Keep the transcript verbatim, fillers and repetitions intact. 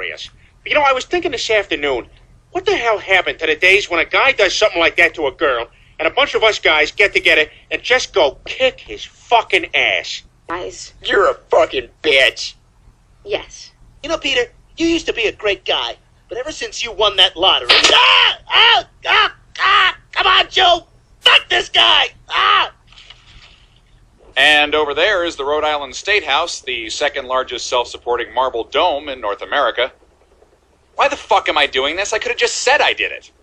hilarious. But, you know, I was thinking this afternoon, what the hell happened to the days when a guy does something like that to a girl, and a bunch of us guys get together and just go kick his fucking ass? Guys. You're a fucking bitch. Yes. You know, Peter, you used to be a great guy, but ever since you won that lottery... Ah! Ah! Ah! Ah! Come on, Joe! Fuck this guy! Ah! And over there is the Rhode Island State House, the second largest self-supporting marble dome in North America. Why the fuck am I doing this? I could have just said I did it.